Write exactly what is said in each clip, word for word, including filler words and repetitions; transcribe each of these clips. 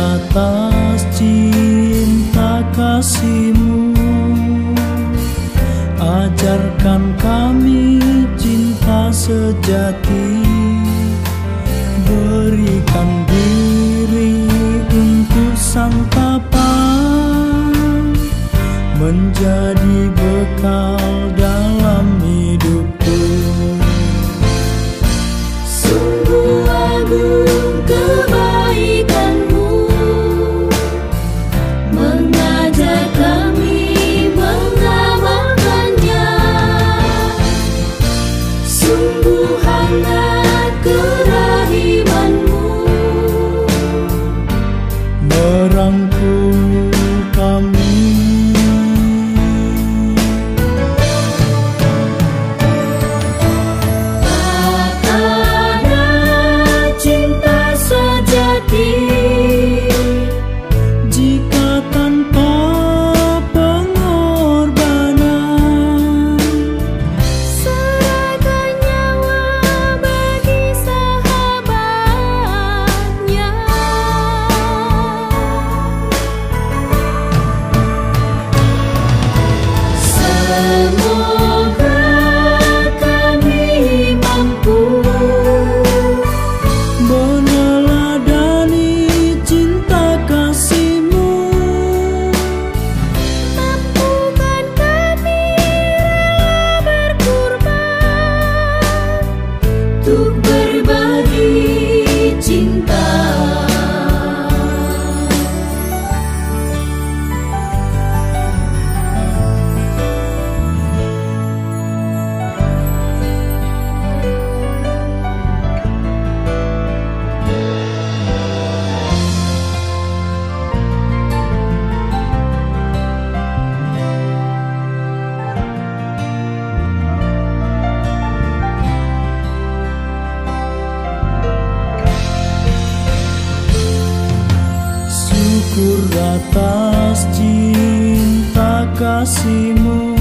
atas cinta kasih-Mu. Ajarkan kami cinta sejati, berikan diri untuk santapan, menjadi bekal dalam hidupku. Sungguh agung kebaikan-Mu, mengajak kami mengamalkannya. Sungguh hangat kerahiman-Mu, merangkul kami. Jika tanpa pengorbanan, serahkan nyawa bagi sahabatnya. Semoga kami mampu meneladani cinta kasih-Mu. mampukan kami rela berkorban untuk berbagi cinta. Syukur atas cinta kasih-Mu.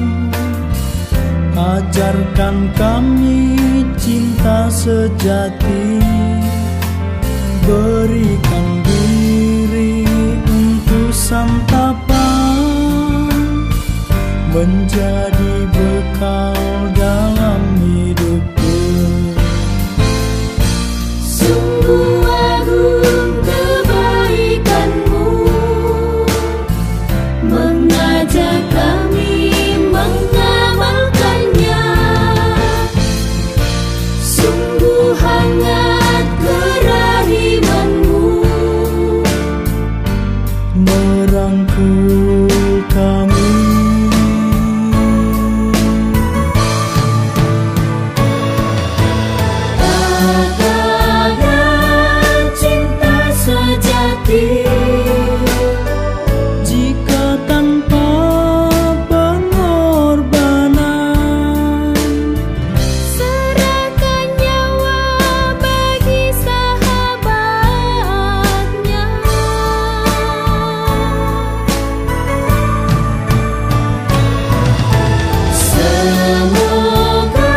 Ajarkan kami cinta sejati, berikan diri untuk santapan, menjadi bekal dalam hidupku. Sungguh agung kebaikan-Mu, mengajak kami mengamalkannya. Sungguh hangat kerahiman-Mu, merangkul kami. tatanan cinta sejati. Jika tanpa pengorbanan, Serahkan nyawa bagi sahabatnya. Semoga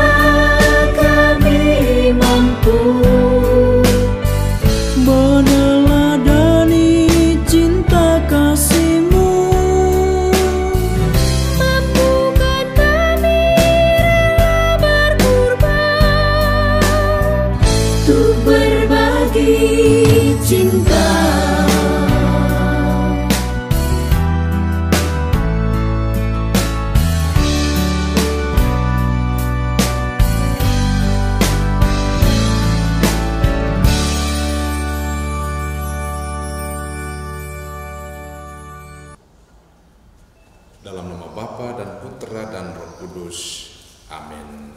kami mampu meneladani cinta kasih-Mu. mampukan kami rela berkorban untuk berbagi cinta. Dalam nama Bapa dan Putra dan Roh Kudus. Amin.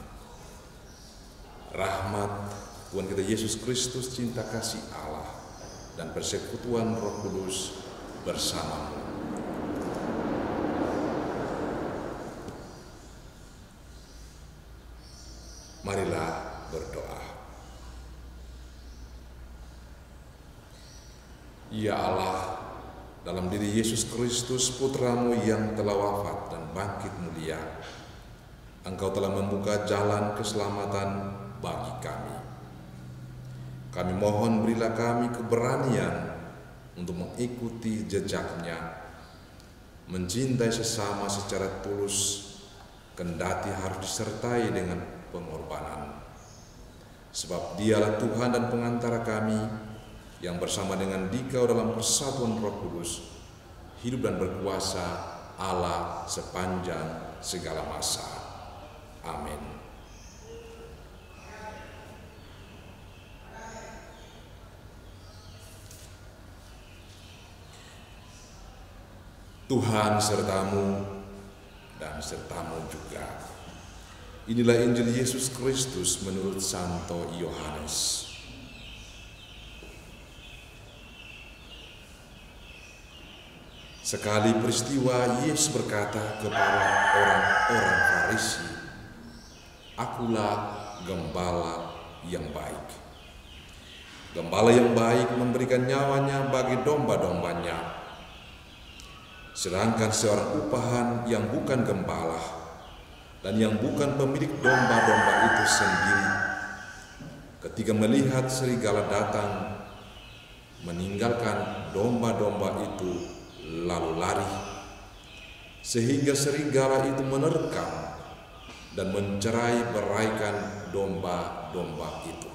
Rahmat Tuhan kita Yesus Kristus, cinta kasih Allah, dan persekutuan Roh Kudus bersamamu. Marilah berdoa. Ya Allah, dalam diri Yesus Kristus Putra-Mu yang telah wafat dan bangkit mulia, Engkau telah membuka jalan keselamatan bagi kami. Kami mohon berilah kami keberanian untuk mengikuti jejaknya, mencintai sesama secara tulus, kendati harus disertai dengan pengorbanan. Sebab Dialah Tuhan dan pengantara kami, yang bersama dengan Dikau dalam persatuan Roh Kudus, hidup dan berkuasa Allah sepanjang segala masa. Amin. Tuhan sertamu dan sertamu juga. Inilah Injil Yesus Kristus menurut Santo Yohanes. Sekali peristiwa, Yesus berkata kepada orang-orang Farisi, "Akulah gembala yang baik. Gembala yang baik memberikan nyawanya bagi domba-dombanya. Sedangkan seorang upahan yang bukan gembala dan yang bukan pemilik domba-domba itu sendiri, ketika melihat serigala datang, meninggalkan domba-domba itu lalu lari, sehingga serigala itu menerkam dan mencerai beraikan domba-domba itu.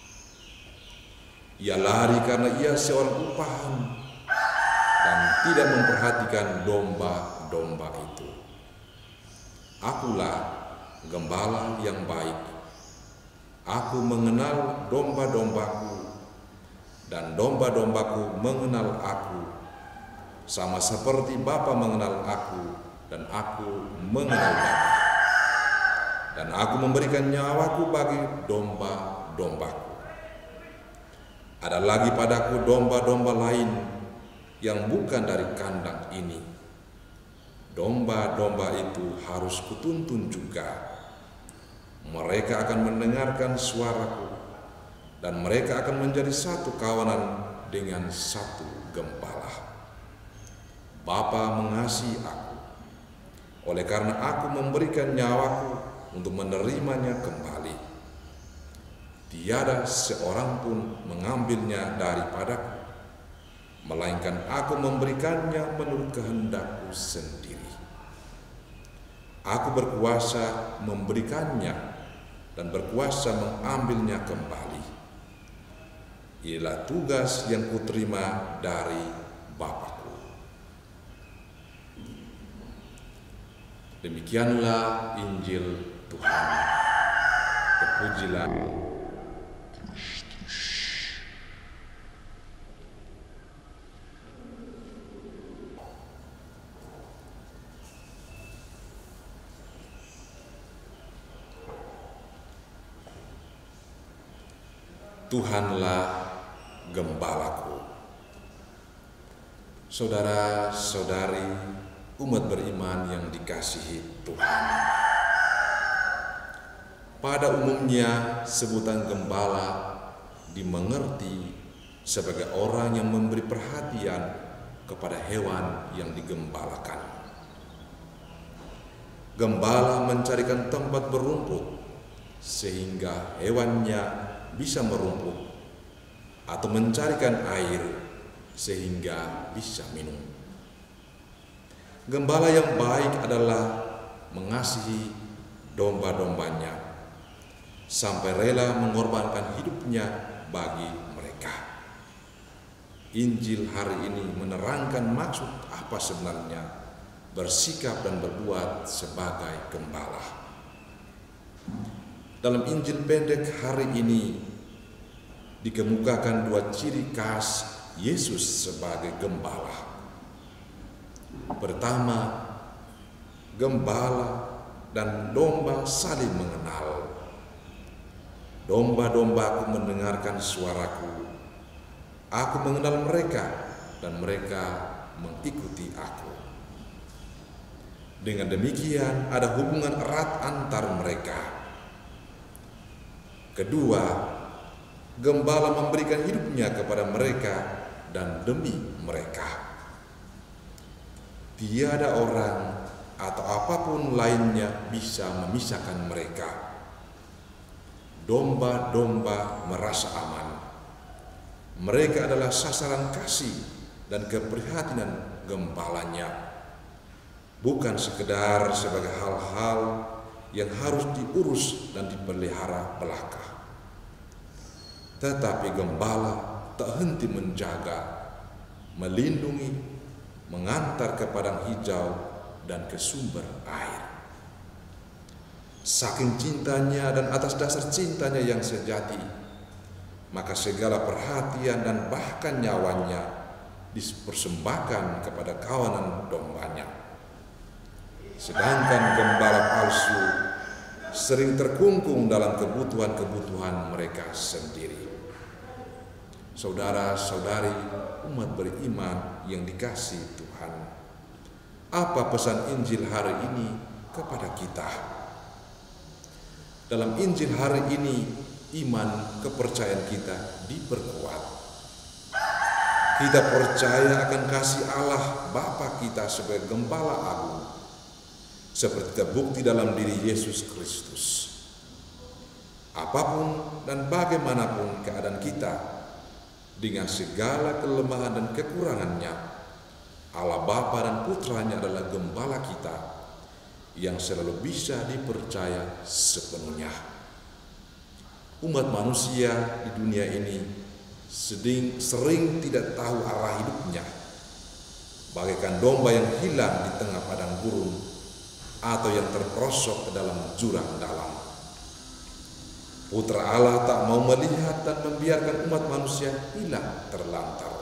Ia lari karena ia seorang upahan dan tidak memperhatikan domba-domba itu. Akulah gembala yang baik. Aku mengenal domba-dombaku, dan domba-dombaku mengenal aku, sama seperti Bapa mengenal aku, dan aku mengenal Bapa. Dan aku memberikan nyawaku bagi domba-dombaku. Ada lagi padaku domba-domba lain yang bukan dari kandang ini. Domba-domba itu harus kutuntun juga. Mereka akan mendengarkan suaraku, dan mereka akan menjadi satu kawanan dengan satu gembala. Bapa mengasihi aku, oleh karena aku memberikan nyawaku untuk menerimanya kembali. Tiada seorang pun mengambilnya daripadaku, melainkan aku memberikannya menurut kehendakku sendiri. Aku berkuasa memberikannya dan berkuasa mengambilnya kembali. Inilah tugas yang kuterima dari Bapa-Ku." Demikianlah Injil Tuhan. Terpujilah Tuhanlah gembalaku. Saudara-saudari, umat beriman yang dikasihi Tuhan, pada umumnya sebutan gembala dimengerti sebagai orang yang memberi perhatian kepada hewan yang digembalakan. Gembala mencarikan tempat berumput sehingga hewannya bisa merumput, atau mencarikan air sehingga bisa minum. Gembala yang baik adalah mengasihi domba-dombanya sampai rela mengorbankan hidupnya bagi mereka. Injil hari ini menerangkan maksud apa sebenarnya bersikap dan berbuat sebagai gembala. Dalam Injil pendek hari ini dikemukakan dua ciri khas Yesus sebagai gembala. Pertama, gembala dan domba saling mengenal. Domba-dombaku mendengarkan suaraku. Aku mengenal mereka dan mereka mengikuti aku. Dengan demikian ada hubungan erat antar mereka. Kedua, gembala memberikan hidupnya kepada mereka dan demi mereka. Tiada orang atau apapun lainnya bisa memisahkan mereka. Domba-domba merasa aman. Mereka adalah sasaran kasih dan keprihatinan gembalanya, bukan sekedar sebagai hal-hal yang harus diurus dan dipelihara belaka. Tetapi gembala tak henti menjaga, melindungi, mengantar ke padang hijau dan ke sumber air. Saking cintanya dan atas dasar cintanya yang sejati, maka segala perhatian dan bahkan nyawanya dipersembahkan kepada kawanan dombanya. Sedangkan gembala palsu sering terkungkung dalam kebutuhan-kebutuhan mereka sendiri. Saudara-saudari umat beriman yang dikasihi Tuhan, apa pesan Injil hari ini kepada kita? Dalam Injil hari ini, iman kepercayaan kita diperkuat. Kita percaya akan kasih Allah Bapa kita sebagai Gembala Agung, seperti terbukti dalam diri Yesus Kristus. Apapun dan bagaimanapun keadaan kita, dengan segala kelemahan dan kekurangannya, Allah Bapa dan Putranya adalah Gembala kita yang selalu bisa dipercaya sepenuhnya. Umat manusia di dunia ini sering, sering tidak tahu arah hidupnya, bagaikan domba yang hilang di tengah padang gurun atau yang terperosok ke dalam jurang dalam. Putra Allah tak mau melihat dan membiarkan umat manusia hilang terlantar.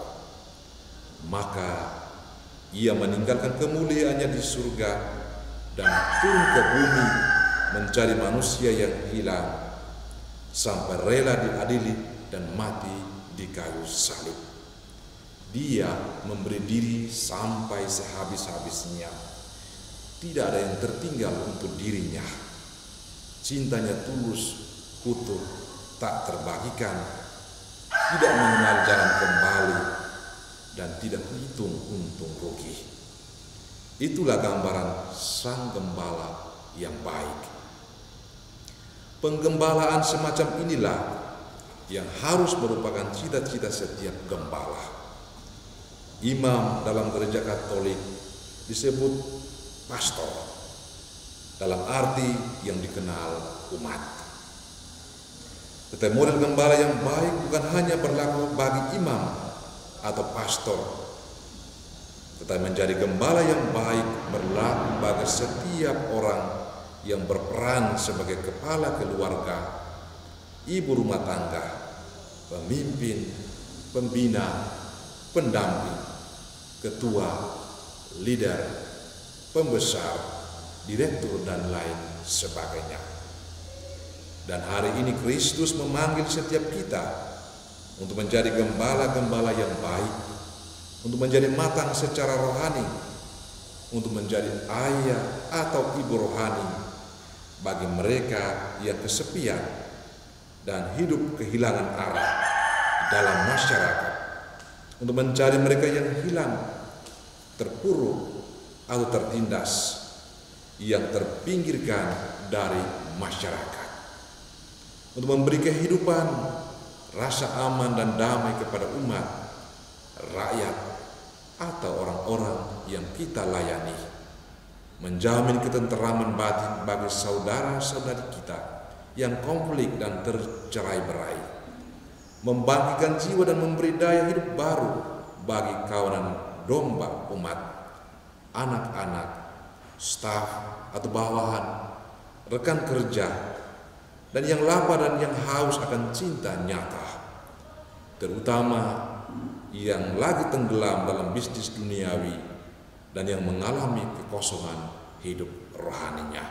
Maka ia meninggalkan kemuliaannya di surga dan turun ke bumi mencari manusia yang hilang, sampai rela diadili dan mati di kayu salib. Dia memberi diri sampai sehabis-habisnya. Tidak ada yang tertinggal untuk dirinya. Cintanya tulus, utuh, tak terbagikan, tidak mengenal jalan kembali, dan tidak hitung untung rugi. Itulah gambaran sang gembala yang baik. Penggembalaan semacam inilah yang harus merupakan cita-cita setiap gembala. Imam dalam gereja Katolik disebut pastor, dalam arti yang dikenal umat. Tetapi model gembala yang baik bukan hanya berlaku bagi imam atau pastor, tetapi menjadi gembala yang baik berlaku bagi setiap orang yang berperan sebagai kepala keluarga, ibu rumah tangga, pemimpin, pembina, pendamping, ketua, leader, pembesar, direktur, dan lain sebagainya. Dan hari ini Kristus memanggil setiap kita untuk menjadi gembala-gembala yang baik, untuk menjadi matang secara rohani, untuk menjadi ayah atau ibu rohani bagi mereka yang kesepian dan hidup kehilangan arah dalam masyarakat, untuk mencari mereka yang hilang, terpuruk atau tertindas, yang terpinggirkan dari masyarakat, untuk memberi kehidupan, rasa aman dan damai kepada umat, rakyat, atau orang-orang yang kita layani, menjamin ketenteraman batin bagi saudara-saudari kita yang konflik dan tercerai-berai, membangkitkan jiwa dan memberi daya hidup baru bagi kawanan domba umat, anak-anak, staf atau bawahan, rekan kerja, dan yang lapar dan yang haus akan cinta nyata, terutama yang lagi tenggelam dalam bisnis duniawi dan yang mengalami kekosongan hidup rohaninya.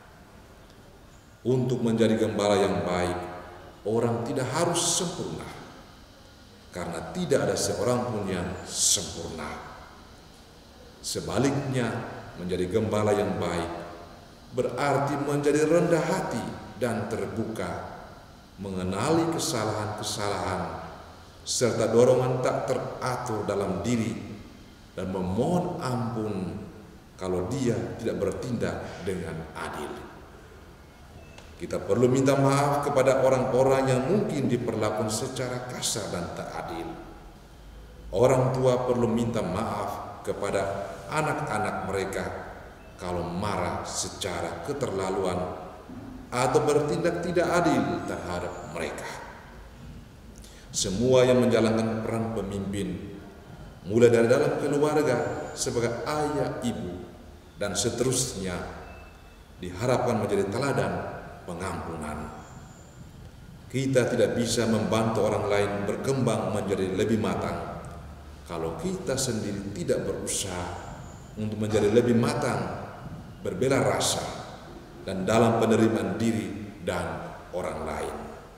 Untuk menjadi gembala yang baik, orang tidak harus sempurna, karena tidak ada seorang pun yang sempurna. Sebaliknya, menjadi gembala yang baik berarti menjadi rendah hati dan terbuka, mengenali kesalahan-kesalahan serta dorongan tak teratur dalam diri, dan memohon ampun kalau dia tidak bertindak dengan adil. Kita perlu minta maaf kepada orang-orang yang mungkin diperlakukan secara kasar dan tak adil. Orang tua perlu minta maaf kepada anak-anak mereka kalau marah secara keterlaluan atau bertindak tidak adil terhadap mereka. Semua yang menjalankan peran pemimpin, mulai dari dalam keluarga sebagai ayah, ibu, dan seterusnya, diharapkan menjadi teladan pengampunan. Kita tidak bisa membantu orang lain berkembang menjadi lebih matang kalau kita sendiri tidak berusaha untuk menjadi lebih matang, berbela rasa, dan dalam penerimaan diri dan orang lain.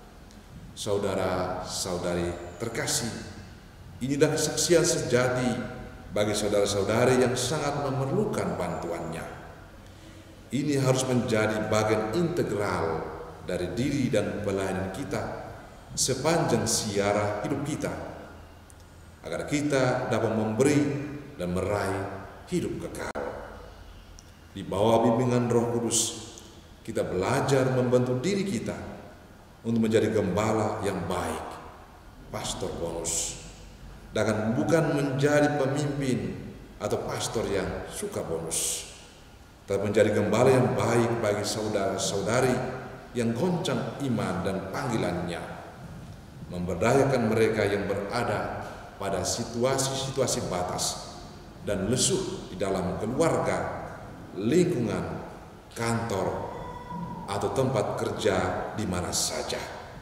Saudara-saudari terkasih, inilah kesaksian sejati bagi saudara-saudari yang sangat memerlukan bantuannya. Ini harus menjadi bagian integral dari diri dan pelayanan kita sepanjang siara hidup kita, agar kita dapat memberi dan meraih hidup kekal. Di bawah bimbingan Roh Kudus, kita belajar membentuk diri kita untuk menjadi gembala yang baik, pastor bonus, dan bukan menjadi pemimpin atau pastor yang suka bonus, tapi menjadi gembala yang baik bagi saudara-saudari yang goncang iman dan panggilannya, memberdayakan mereka yang berada pada situasi-situasi batas dan lesu di dalam keluarga, lingkungan, kantor, atau tempat kerja di mana saja.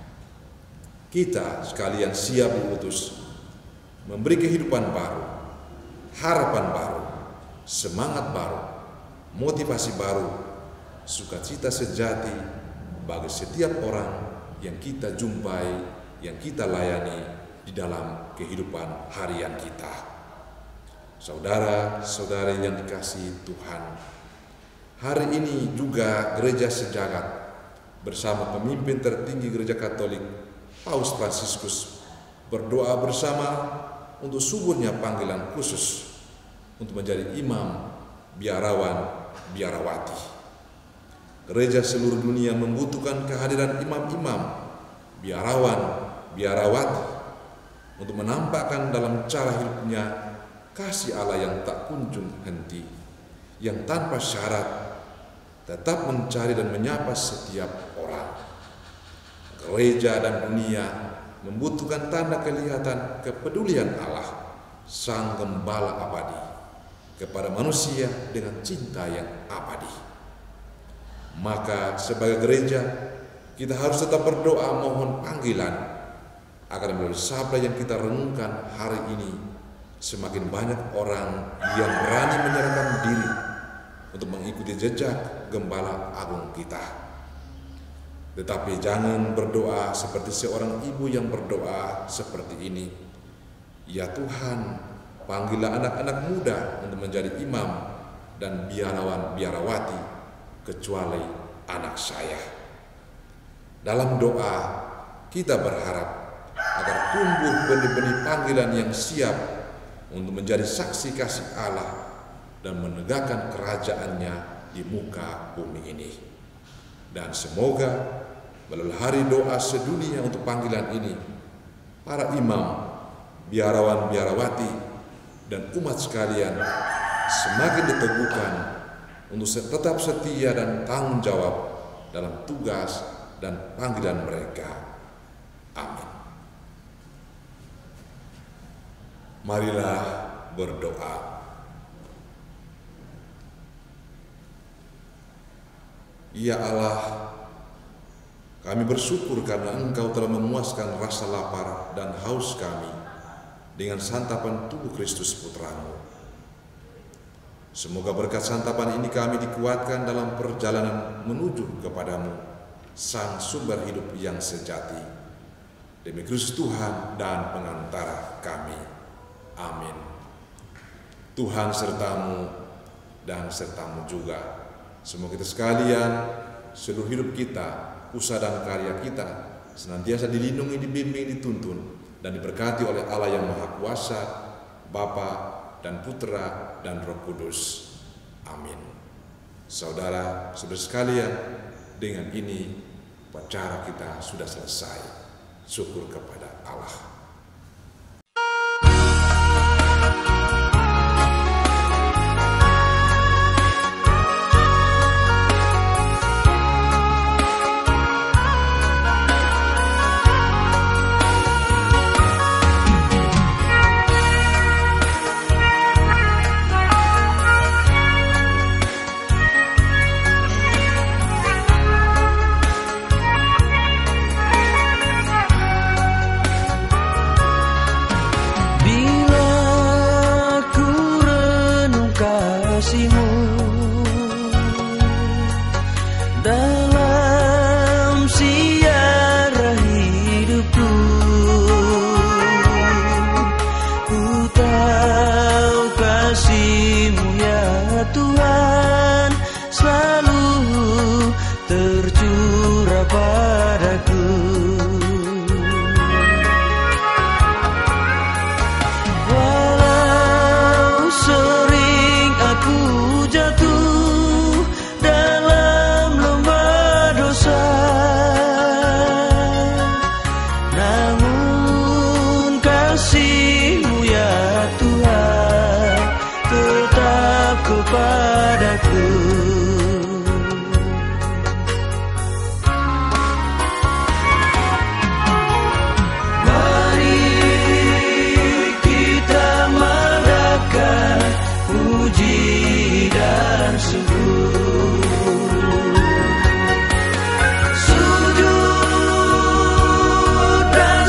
Kita sekalian siap diutus memberi kehidupan baru, harapan baru, semangat baru, motivasi baru, sukacita sejati bagi setiap orang yang kita jumpai, yang kita layani di dalam kehidupan harian kita. Saudara-saudari yang dikasihi Tuhan, hari ini juga Gereja Sejagat bersama pemimpin tertinggi Gereja Katolik, Paus Fransiskus, berdoa bersama untuk suburnya panggilan khusus untuk menjadi imam, biarawan, biarawati. Gereja seluruh dunia membutuhkan kehadiran imam-imam, biarawan, biarawati untuk menampakkan dalam cara hidupnya kasih Allah yang tak kunjung henti, yang tanpa syarat tetap mencari dan menyapa setiap orang. Gereja dan dunia membutuhkan tanda kelihatan kepedulian Allah, Sang Gembala abadi, kepada manusia dengan cinta yang abadi. Maka sebagai gereja, kita harus tetap berdoa mohon panggilan agar melalui sabda yang kita renungkan hari ini, semakin banyak orang yang berani menyerahkan diri untuk mengikuti jejak Gembala Agung kita. Tetapi jangan berdoa seperti seorang ibu yang berdoa seperti ini, ya Tuhan, panggillah anak-anak muda untuk menjadi imam dan biarawan biarawati, kecuali anak saya. Dalam doa kita berharap agar tumbuh benih-benih panggilan yang siap untuk menjadi saksi kasih Allah dan menegakkan kerajaannya di muka bumi ini. Dan semoga melalui hari doa sedunia untuk panggilan ini, para imam, biarawan, biarawati, dan umat sekalian semakin diteguhkan untuk tetap setia dan tanggung jawab dalam tugas dan panggilan mereka. Amin. Marilah berdoa. Ya Allah, kami bersyukur karena Engkau telah memuaskan rasa lapar dan haus kami dengan santapan tubuh Kristus Putra-Mu. Semoga berkat santapan ini kami dikuatkan dalam perjalanan menuju kepadamu, Sang Sumber hidup yang sejati. Demi Kristus Tuhan dan pengantara kami. Amin. Tuhan sertamu dan sertamu juga. Semoga kita sekalian, seluruh hidup kita, usaha dan karya kita senantiasa dilindungi, dibimbing, dituntun, dan diberkati oleh Allah yang Maha Kuasa, Bapa dan Putra dan Roh Kudus. Amin. Saudara, saudara sekalian, dengan ini upacara kita sudah selesai. Syukur kepada Allah. padaku. Mari kita mengadakan puji dan syukur, sujud dan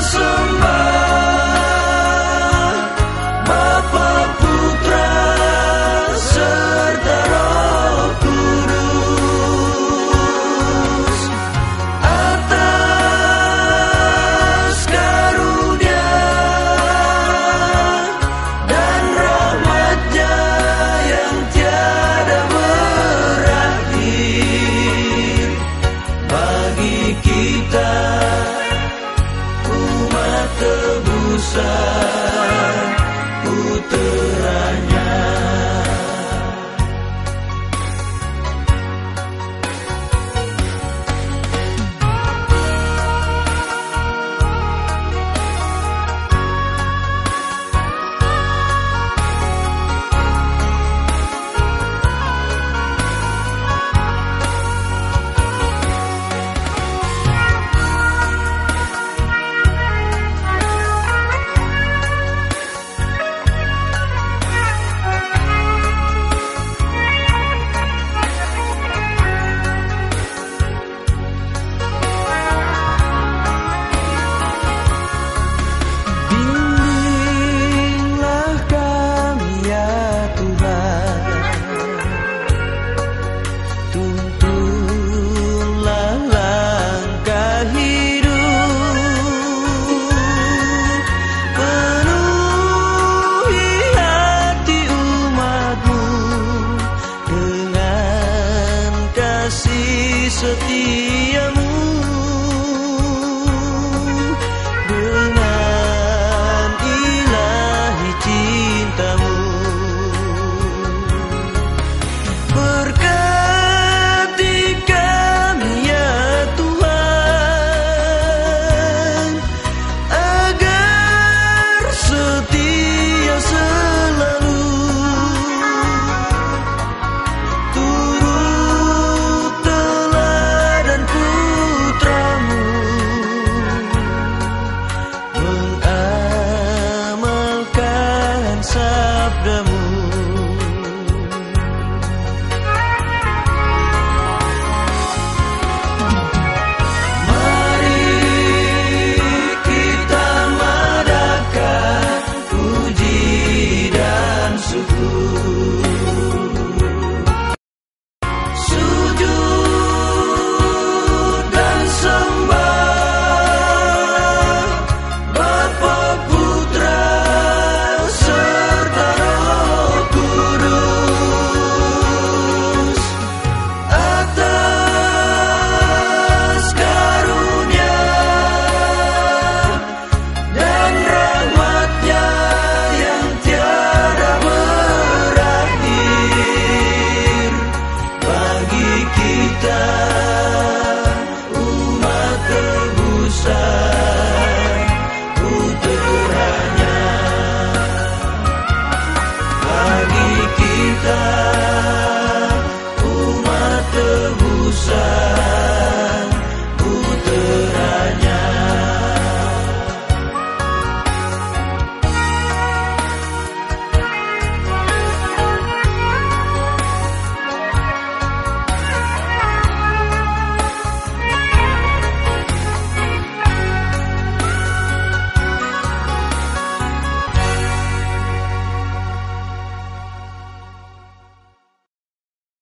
sembah Bapa, Putra serta Roh Kudus atas karunia dan rahmat-Nya yang tiada berakhir bagi kita umat tebusan puteranya.